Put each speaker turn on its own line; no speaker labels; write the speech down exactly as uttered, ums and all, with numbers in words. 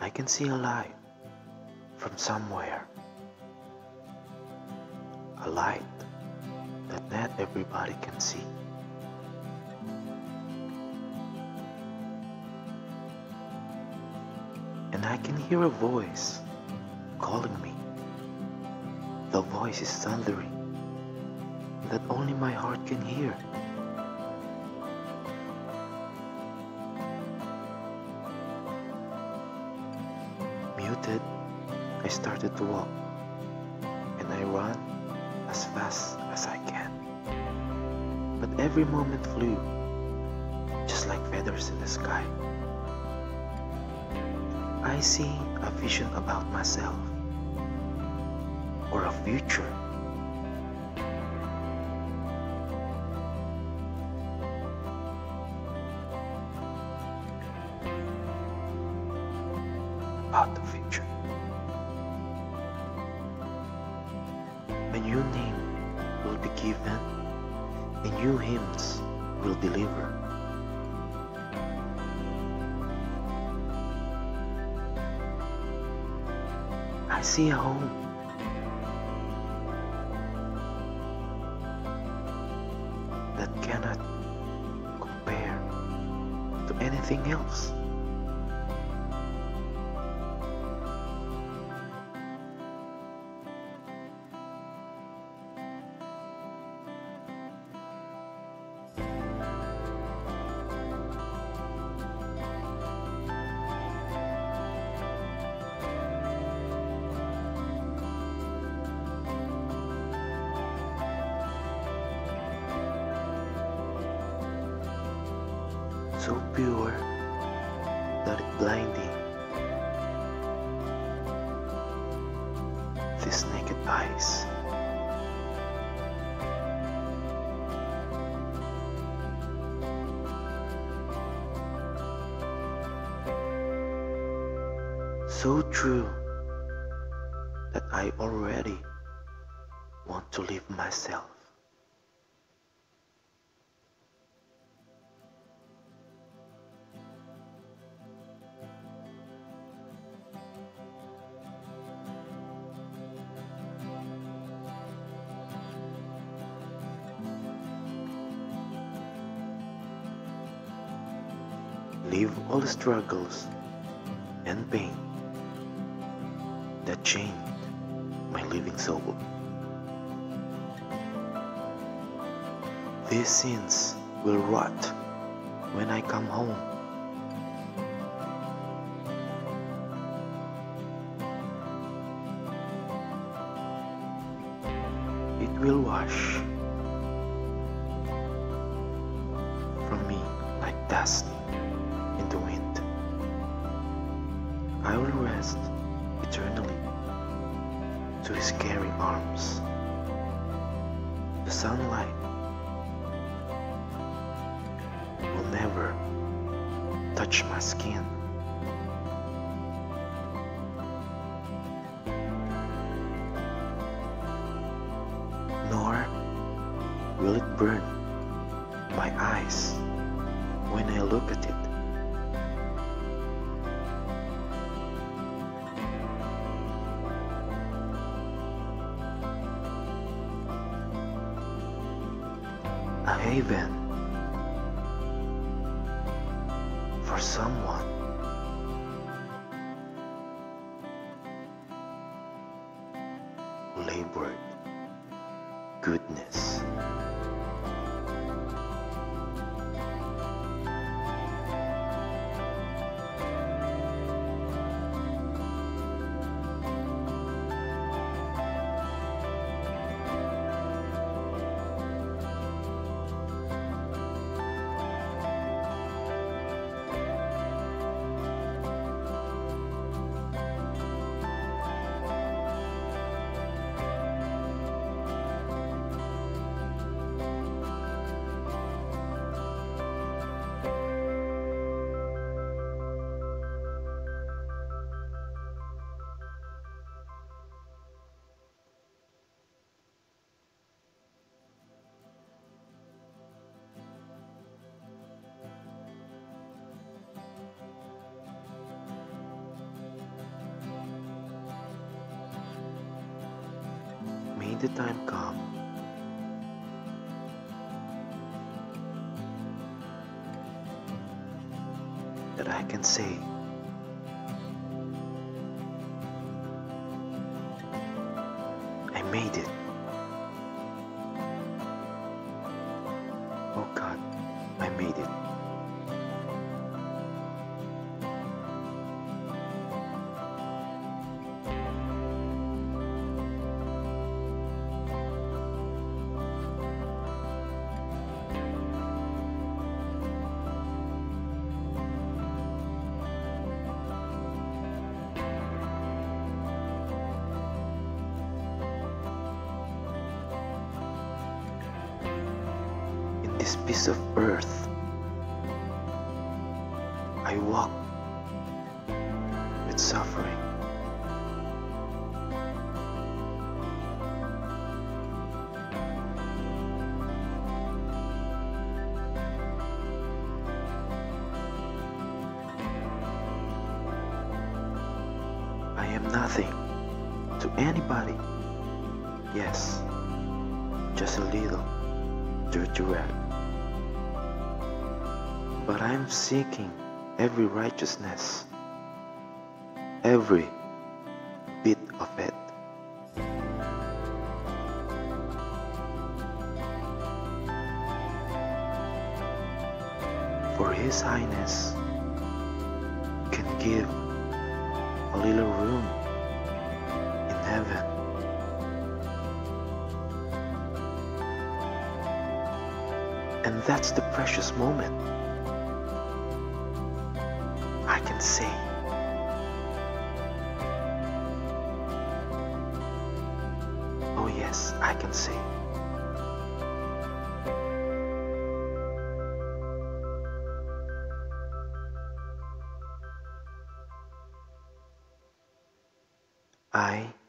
I can see a light from somewhere, a light that not everybody can see. And I can hear a voice calling me. The voice is thundering that only my heart can hear. Muted, I started to walk, and I run as fast as I can. But every moment flew, just like feathers in the sky. I see a vision about myself, or a future. About the future. A new name will be given, and new hymns will deliver. I see a home. That cannot compare to anything else. So pure that it blinding these naked eyes. So true that I already want to leave myself. Leave all the struggles and pain that chained my living soul. These sins will rot when I come home. It will wash from me like dust in the wind. I will rest eternally to His caring arms. The sunlight will never touch my skin. Nor will it burn my eyes when I look at it. A haven for someone who labored goodness. the time come, that I can say, I made it. Oh God, I made it. This piece of earth, I walk with suffering. I am nothing to anybody. Yes, just a little dirty rag. But I'm seeking every righteousness, every bit of it. For His Highness can give a little room in heaven. And that's the precious moment. I can say, oh yes, I can say, I